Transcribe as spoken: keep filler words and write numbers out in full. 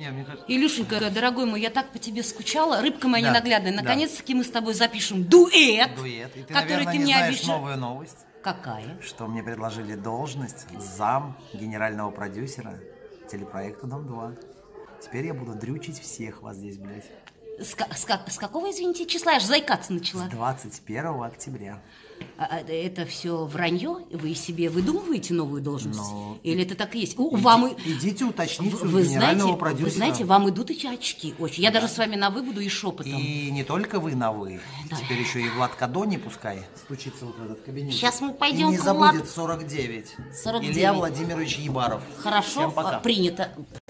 Не, мне кажется... Илюшенька, дорогой мой, я так по тебе скучала. Рыбка моя Да, ненаглядная. да. Наконец-таки мы с тобой запишем дуэт. Дуэт. И ты, который наверное, ты не мне знаешь обещал. новую новость. Какая? Что мне предложили должность зам генерального продюсера телепроекта «Дом-два». Теперь я буду дрючить всех вас здесь, блядь. С, с, с какого, извините, числа? Я же заикаться начала. С двадцать первого октября. А, это все вранье? Вы себе выдумываете новую должность? Но... Или это так и есть? У, Иди, вам и... Идите уточните у вы генерального знаете, продюсера. Вы знаете, вам идут эти очки очень. Я Да. даже с вами на «вы» буду и шепотом. И не только вы на «вы». Да. Теперь еще и Влад Кадони пускай стучится вот в этот кабинет. Сейчас мы пойдем И не к забудет Влад- сорок девять. сорок девять. Илья Владимирович Ебаров. Хорошо, Всем пока. принято.